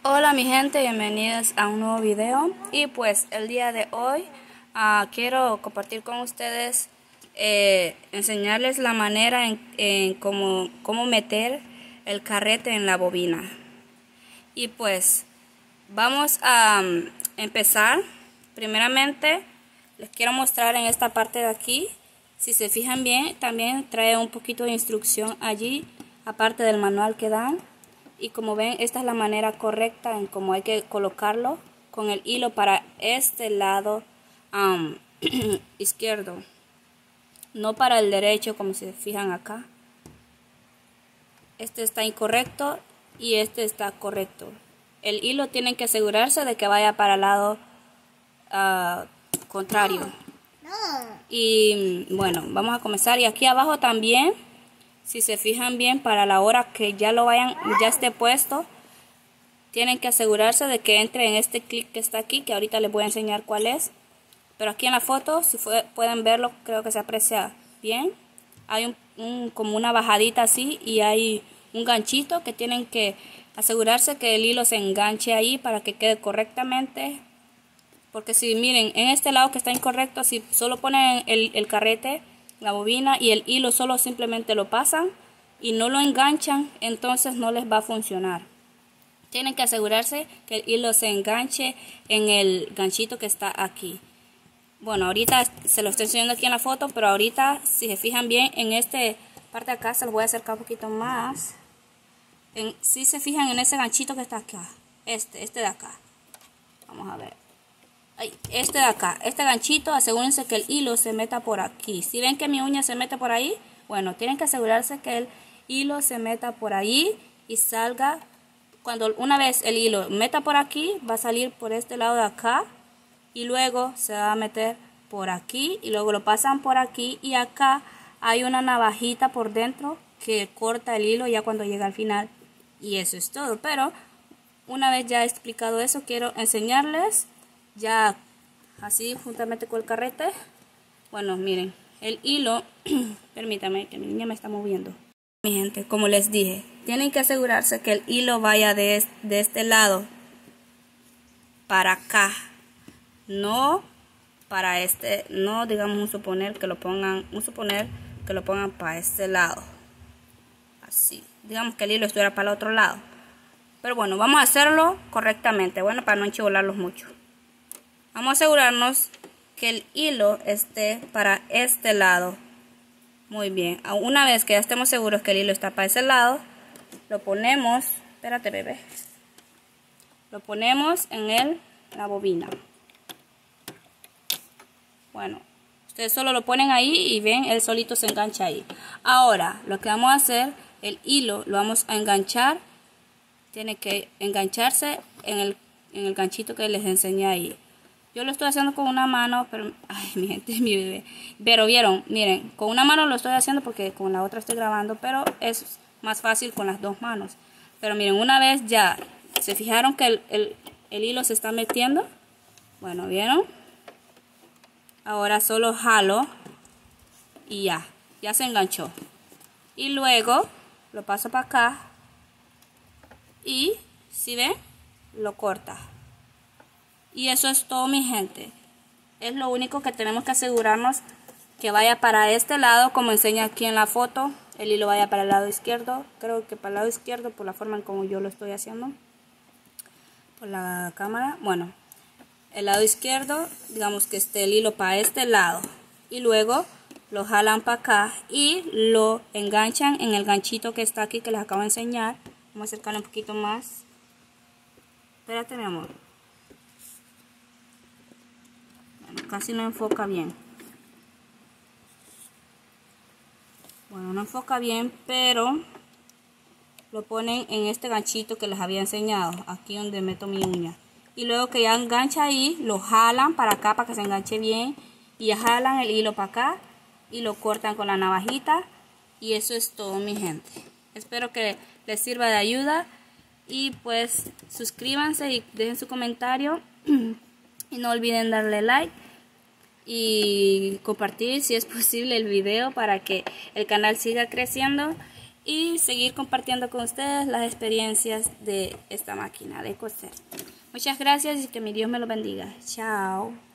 Hola mi gente, bienvenidos a un nuevo video. Y pues el día de hoy quiero compartir con ustedes, enseñarles la manera en cómo meter el carrete en la bobina. Y pues vamos a empezar. Primeramente les quiero mostrar en esta parte de aquí. Si se fijan bien, también trae un poquito de instrucción allí, aparte del manual que dan. Y como ven, esta es la manera correcta en cómo hay que colocarlo con el hilo para este lado izquierdo, no para el derecho, como se fijan acá. Este está incorrecto y este está correcto. El hilo tienen que asegurarse de que vaya para el lado contrario. Y bueno, vamos a comenzar. Y aquí abajo también, si se fijan bien, para la hora que ya esté puesto, tienen que asegurarse de que entre en este clic que está aquí, que ahorita les voy a enseñar cuál es. Pero aquí en la foto, si pueden verlo, creo que se aprecia bien. Hay como una bajadita así y hay un ganchito que tienen que asegurarse que el hilo se enganche ahí para que quede correctamente. Porque si miren, en este lado que está incorrecto, si solo ponen el carrete, la bobina y el hilo solo simplemente lo pasan y no lo enganchan, entonces no les va a funcionar. Tienen que asegurarse que el hilo se enganche en el ganchito que está aquí. Bueno, ahorita se lo estoy enseñando aquí en la foto, pero ahorita si se fijan bien en esta parte de acá, se los voy a acercar un poquito más. Si se fijan en ese ganchito que está acá, este de acá, vamos a ver. Este de acá, este ganchito, asegúrense que el hilo se meta por aquí. Si ven que mi uña se mete por ahí, bueno, tienen que asegurarse que el hilo se meta por ahí y salga. Cuando una vez el hilo meta por aquí, va a salir por este lado de acá y luego se va a meter por aquí y luego lo pasan por aquí y acá hay una navajita por dentro que corta el hilo ya cuando llega al final. Y eso es todo. Pero una vez ya he explicado eso, quiero enseñarles ya así juntamente con el carrete. Bueno, miren, el hilo, permítame que mi niña me está moviendo. Mi gente, como les dije, tienen que asegurarse que el hilo vaya de este lado para acá, no para este, no digamos suponer que lo pongan para este lado, así, digamos que el hilo estuviera para el otro lado. Pero bueno, vamos a hacerlo correctamente, bueno, para no enchivolarlos mucho. Vamos a asegurarnos que el hilo esté para este lado. Muy bien. Una vez que ya estemos seguros que el hilo está para ese lado, lo ponemos, espérate bebé, lo ponemos en la bobina. Bueno, ustedes solo lo ponen ahí y ven, él solito se engancha ahí. Ahora, lo que vamos a hacer, el hilo lo vamos a enganchar. Tiene que engancharse en el ganchito que les enseñé ahí. Yo lo estoy haciendo con una mano, pero, ay, mi gente, mi bebé. Pero vieron, miren, con una mano lo estoy haciendo porque con la otra estoy grabando, pero es más fácil con las dos manos. Pero miren, una vez ya se fijaron que el hilo se está metiendo. Bueno, ¿vieron? Ahora solo jalo y ya se enganchó. Y luego lo paso para acá y, ¿sí ven? Lo corta. Y eso es todo, mi gente. Es lo único que tenemos que asegurarnos que vaya para este lado, como enseña aquí en la foto. El hilo vaya para el lado izquierdo. Creo que para el lado izquierdo por la forma en como yo lo estoy haciendo. Por la cámara. Bueno, el lado izquierdo, digamos que esté el hilo para este lado. Y luego lo jalan para acá y lo enganchan en el ganchito que está aquí que les acabo de enseñar. Vamos a acercarle un poquito más. Espérate, mi amor. Casi no enfoca bien. Bueno, no enfoca bien, pero lo ponen en este ganchito que les había enseñado, aquí donde meto mi uña. Y luego que ya engancha ahí, lo jalan para acá para que se enganche bien. Y ya jalan el hilo para acá y lo cortan con la navajita. Y eso es todo, mi gente. Espero que les sirva de ayuda. Y pues suscríbanse y dejen su comentario. Y no olviden darle like y compartir si es posible el video para que el canal siga creciendo y seguir compartiendo con ustedes las experiencias de esta máquina de coser. Muchas gracias y que mi Dios me lo bendiga. Chao.